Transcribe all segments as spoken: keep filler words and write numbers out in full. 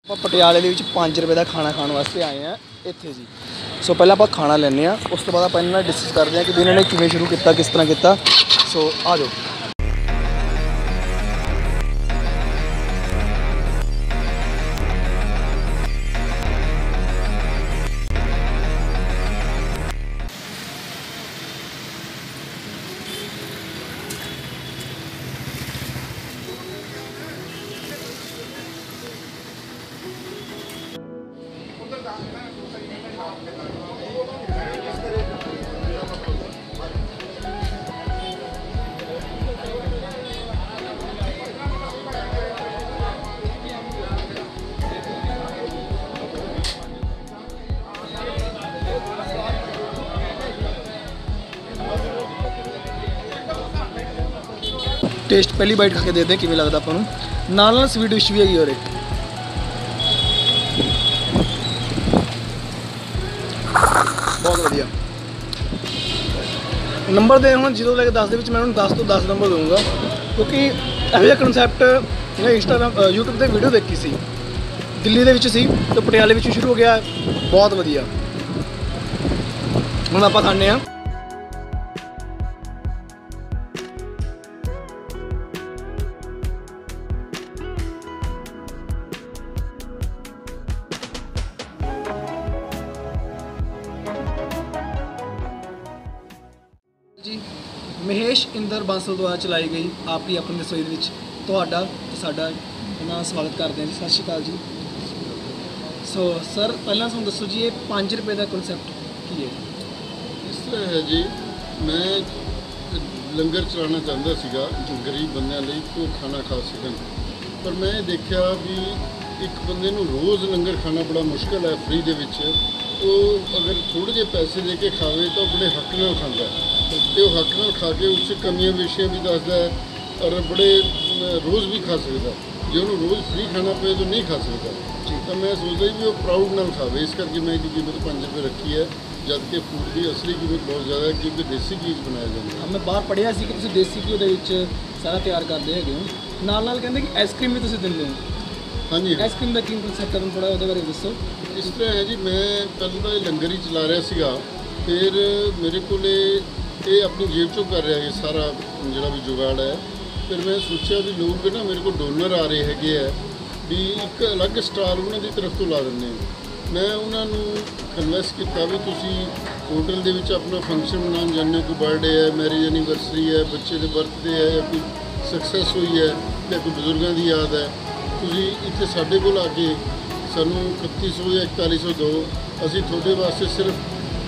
ਆਪਾਂ ਪਟਿਆਲੇ ਦੇ ਵਿੱਚ ਪੰਜ ਰੁਪਏ ਦਾ ਖਾਣਾ ਖਾਣ ਵਾਸਤੇ ਆਏ ਆ ਇੱਥੇ ਜੀ। ਸੋ ਪਹਿਲਾਂ ਆਪਾਂ ਖਾਣਾ ਲੈਂਦੇ ਆ, ਉਸ ਤੋਂ ਬਾਅਦ ਆਪਾਂ ਇਹਨਾਂ ਨਾਲ ਡਿਸਕਸ ਕਰਦੇ ਆ ਕਿ ਵੀ ਇਹਨਾਂ ਨੇ ਕਿਵੇਂ ਸ਼ੁਰੂ ਕੀਤਾ, ਕਿਸ ਤਰ੍ਹਾਂ ਕੀਤਾ। ਸੋ ਆ ਜਾਓ। टेस्ट पहली बाइट खा के देखते हैं किमें लगता अपन नाल नाल स्वीट डिश भी हैगी और बहुत वधिया नंबर दे हम जीरो लैके दस मैं उन्होंने दस तो दस नंबर दूंगा क्योंकि यहो जिहा कंसैप्ट मैं इंस्टाग्राम यूट्यूब पर वीडियो देखी सी दिल्ली दे विच सी तो पटियाले विच शुरू हो गया। बहुत वधिया हुण आपां खाने आ। जी महेश इंदर बांसल द्वारा चलाई गई आपकी अपनी रसोई विच तुहाडा ते साडा ना स्वागत करते हैं जी। सत श्री अकाल जी। सो सर पहला तुहानूं दसो जी ये पाँच रुपए का कॉन्सैप्ट की है? इस तरह है जी, मैं लंगर चलाना चाहता सीगा गरीब बंदियां लई तो खाना खा सकन, पर मैं देखा भी एक बंदे नूं रोज़ लंगर खाना बड़ा मुश्किल है फ्री दे विच। तो अगर थोड़े जे पैसे दे के खावे तो बड़े हक नाल खांदा तो हक नाल खा के उस कमियां विशे भी दसदा है और बड़े रोज़ भी खा सकता। जो उन्होंने रोज़ फ्री खाना पे तो नहीं खा सकता। तो मैं सोचता भी वो प्राउड नाल खावे, इस करके मैं इसकी कीमत पाँच रुपये रखी है, जबकि फूड की असली कीमत बहुत ज़्यादा है क्योंकि देसी चीज़ बनाया जाता है। मैं बाहर पढ़िया सी कि तुसीं देसी घिओ दे विच सारा तैयार करते हैगे हो, नाल नाल कहंदे कि आइसक्रीम भी तुसीं दिंदे हो। हाँ जी, आइसक्रीम का की कंसैप्ट है थोड़ा उहदे बारे दसो। इस तरह है जी, मैं पहले तो लंगर ही चला रहा सीगा, फिर मेरे को ये अपनी जेब चों कर रहा है सारा जो भी जुगाड़ है। फिर मैं सोचा भी लोग ना मेरे को डोनर आ रहे है भी एक अलग स्टाल उन्होंने तरफ तो ला दें। मैं उन्होंने कन्वेंस किया भी तुसी होटल दे विच अपना फंक्शन मनाने जाने, कोई बर्थडे है, मैरिज एनिवर्सरी है, बच्चे के बर्थडे है या कोई सक्सैस हुई है या कोई बुजुर्गों की याद है, तुसी इत्थे साडे कोल आके सानू इकत्ती सौ या इकताली सौ दो, असी थोड़े वास्ते सिर्फ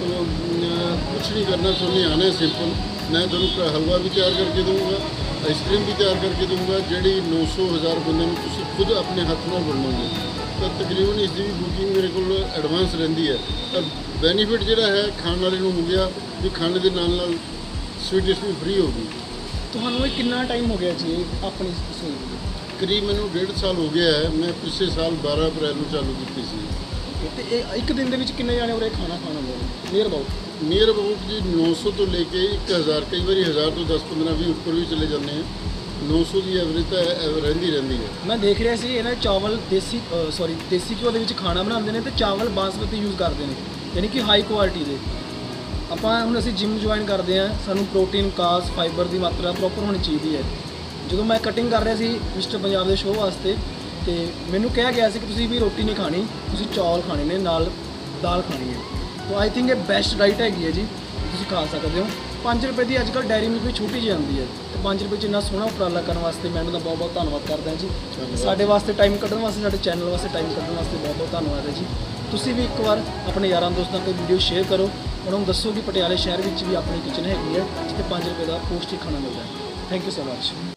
कुछ नहीं करना, सुनने आना है सिंपल। मैं तुहानू हलवा भी तैयार करके दूँगा, आइसक्रीम भी तैयार करके दूँगा, जी नौ सौ हज़ार बंदे तुम खुद अपने हाथ में बनोगे। तो तकरीबन इसकी भी बुकिंग मेरे को एडवांस रही है। तो बेनीफिट जोड़ा है खाने वाले हो गया भी खाने के नाल नाल स्वीट डिश भी फ्री होगी। तुहानू कितना टाइम हो गया जी अपनी रसोई? करीब मैंने डेढ़ साल हो गया है। मैं पिछले साल बारह अप्रैल में चालू की सी। एक दिन के कितने जाने उरे खाना खाना नियर अबाउट? नियर अबाउट जी नौ सौ तो लेके एक हज़ार, कई बार हज़ार तो दस पंद्रह भी ऊपर भी चले जाते हैं। नौ सौ की एवरेज तो रही रहती है। मैं देख रहा सी इन्हें चावल देसी सॉरी देसी घिओ के खाना बनाते हैं तो चावल बासमती यूज़ करते हैं, यानी कि हाई क्वालिटी के। ਆਪਾਂ ਹੁਣ ਅਸੀਂ ਜਿਮ ਜੁਆਇਨ ਕਰਦੇ ਹਾਂ, ਸਾਨੂੰ ਪ੍ਰੋਟੀਨ ਕਾਸ ਫਾਈਬਰ ਦੀ ਮਾਤਰਾ ਪ੍ਰੋਪਰ ਹੋਣੀ ਚਾਹੀਦੀ ਹੈ। ਜਦੋਂ ਮੈਂ ਕਟਿੰਗ ਕਰ ਰਿਹਾ ਸੀ ਮਿਸਟਰ ਪੰਜਾਬ ਦੇ ਸ਼ੋਅ ਵਾਸਤੇ ਤੇ ਮੈਨੂੰ ਕਿਹਾ ਗਿਆ ਸੀ ਕਿ ਤੁਸੀਂ ਵੀ ਰੋਟੀ ਨਹੀਂ ਖਾਣੀ, ਤੁਸੀਂ ਚੌਲ ਖਾਣੇ ਨੇ ਨਾਲ ਦਾਲ ਖਾਣੀ ਹੈ। तो आई थिंक ये बेस्ट डाइट हैगी है जी, तुसीं खा सकते हो। पाँच रुपए की अजकल डेयरी मिल्क भी छोटी जी आती है, तो पाँच रुपए च इन्ना सोहना उपराला करने वास्ते मैं उन्होंने बहुत बहुत धन्यवाद करदा जी। साडे वास्ते टाइम कड्ढण वास्ते, साडे चैनल वास्ते टाइम कड्ढण वास्ते बहुत बहुत धन्यवाद है जी। तुसीं भी एक बार अपने यारां दोस्तां को वीडियो शेयर करो, उन्होंने दसो कि पटियाले शहर में भी अपनी किचन हैगी है जिथे पाँच रुपए का पौष्टिक खाना मिलता है। Thank you so much.